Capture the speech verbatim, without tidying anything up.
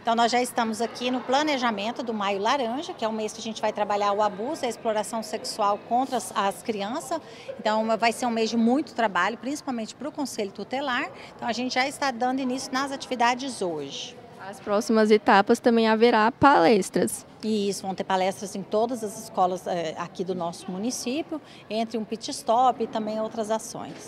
Então nós já estamos aqui no planejamento do Maio Laranja, que é um mês que a gente vai trabalhar o abuso e a exploração sexual contra as, as crianças. Então vai ser um mês de muito trabalho, principalmente para o Conselho Tutelar. Então a gente já está dando início nas atividades hoje. As próximas etapas também haverá palestras. Isso, vão ter palestras em todas as escolas é, aqui do nosso município, entre um pit stop e também outras ações.